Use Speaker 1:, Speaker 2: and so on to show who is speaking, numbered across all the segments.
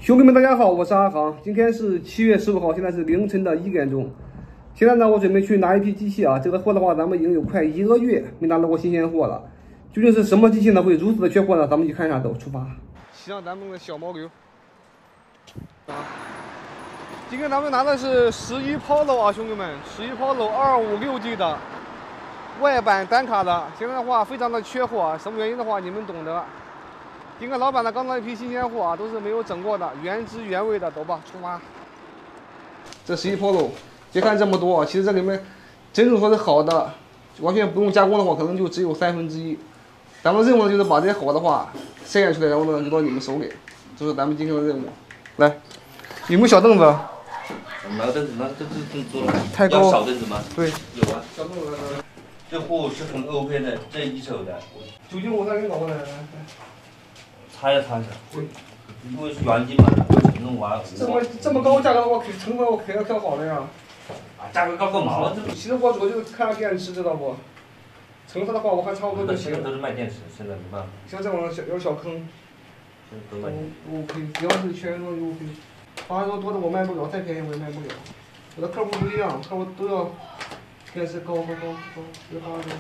Speaker 1: 兄弟们，大家好，我是阿航。今天是7月15号，现在是凌晨的1点钟。现在呢，我准备去拿一批机器啊。这个货的话，咱们已经有快1个月没拿到过新鲜货了。究竟是什么机器呢会如此的缺货呢？咱们去看一下，走，出发。骑上咱们的小牦牛啊！今天咱们拿的是11 Polo 啊，兄弟们，11 Polo 256G 的外版单卡的。现在的话非常的缺货啊，什么原因的话你们懂得。今天老板呢刚拿一批新鲜货啊，都是没有整过的，原汁原味的，走吧，出发。这11 Polo， 别看这么多，其实这里面真正说是好的，完全不用加工的话，可能就只有1/3。咱们任务呢就是把这些好的话筛选出来，然后呢留到你们手里，这是咱们今天的任务。来，有没有小凳子？
Speaker 2: 没有凳子，那这凳子了。
Speaker 1: 太高。
Speaker 2: 要小凳子吗？
Speaker 1: 对，
Speaker 2: 有啊。小凳子。这货是很 OK 的，这一手的。
Speaker 1: 995再给你搞过来，来。
Speaker 2: 擦一擦一下。对。因为是原机嘛，弄完。
Speaker 1: 这么高价格的话，成本我肯定挑好的呀。
Speaker 2: 价格高个毛！
Speaker 1: 其实我主要就是看电池，知道不？成色的话，我看差不多就行。
Speaker 2: 现在都是卖电池，现在没办法。
Speaker 1: 像这种有小坑。
Speaker 2: 都卖。
Speaker 1: OK， 只要是全都 OK。80多的我卖不了，再便宜我也卖不了。我的客户不一样，客户都要电池高，180多。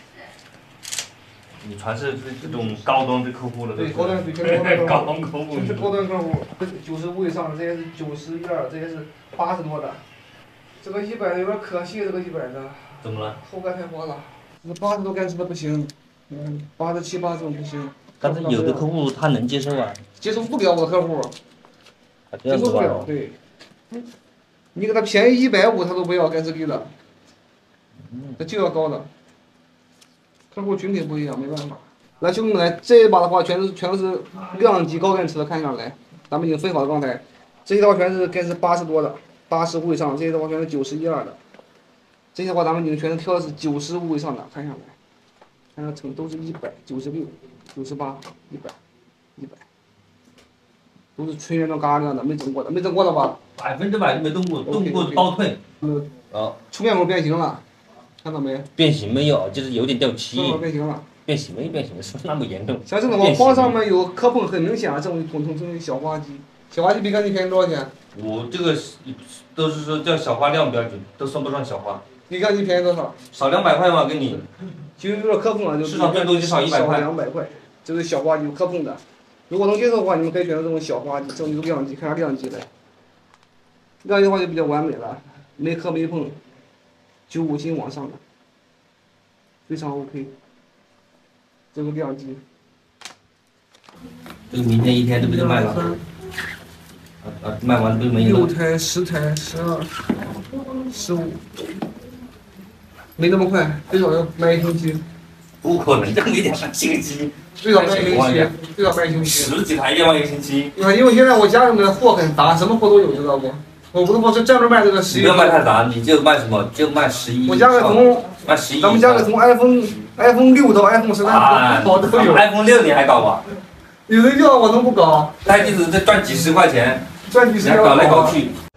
Speaker 2: 你全是这种高端的客户了，
Speaker 1: 对，高端对，
Speaker 2: 高端客户，
Speaker 1: 全是高端客户，这是95以上的，这些是91、2，这些是80多的。这个100的有点可惜，这个100的。
Speaker 2: 怎么了？
Speaker 1: 后盖太滑了。这80多干实的不行，87、8这种不行。
Speaker 2: 但是有的客户他能接受啊。
Speaker 1: 接受不了我的客户。接受不了，对。你给他便宜150，他都不要，干这个的。他就要高的。客户群体不一样，没办法。来，兄弟们，来这一把的话，全都是量级高电池的，看一下来，咱们已经分好了刚才。这些的话全是该是80多的，85以上，这些的话全是91、2的。这些的话咱们已经全是挑的是95以上的，看一下来，看下成都是100、96、98、100、都是纯原装嘎那样的，没整过的，没整过的吧
Speaker 2: ？100%没动过，动过倒退。
Speaker 1: 出面膜变形了。看到没？
Speaker 2: 变形没有，就是有点掉漆。
Speaker 1: 变形了。
Speaker 2: 变形没变形，说那么严重。
Speaker 1: 像这种往框上面有磕碰很明显啊，这种统称小花机。小花机比刚才便宜多少钱？
Speaker 2: 我这个都是说叫小花量标准，都算不上小花。
Speaker 1: 比刚才便宜多少？
Speaker 2: 少200块嘛，给你。
Speaker 1: 就有点磕碰了，就
Speaker 2: 市场最多就少100块。
Speaker 1: 少200块，这是小花机有磕碰的。如果能接受的话，你们可以选择这种小花机，这种有亮机，看下亮机来。亮机的话就比较完美了，没磕没碰，95斤往上的。非常 OK， 这个亮机。
Speaker 2: 这个明天一天这不就卖了？卖完不就没了
Speaker 1: ？6台、10台、12、15，没那么快，最少要卖1星期。
Speaker 2: 不可能，这没2星期。
Speaker 1: 最少卖1星期，最少卖1星期。
Speaker 2: 10几台要卖1星期。
Speaker 1: 因为现在我家里面货很杂，什么货都有，知道不？我不是说是专门卖这个11。
Speaker 2: 不要卖太杂，你就卖什么？就卖11。
Speaker 1: 我家里从
Speaker 2: 卖11。
Speaker 1: 咱们家里从 iPhone 6到 iPhone 13，好都有。
Speaker 2: iPhone 6你还搞吧？
Speaker 1: 有人要我能不搞？
Speaker 2: 那就是这赚几十块钱。
Speaker 1: 赚几十块。
Speaker 2: 搞来搞去。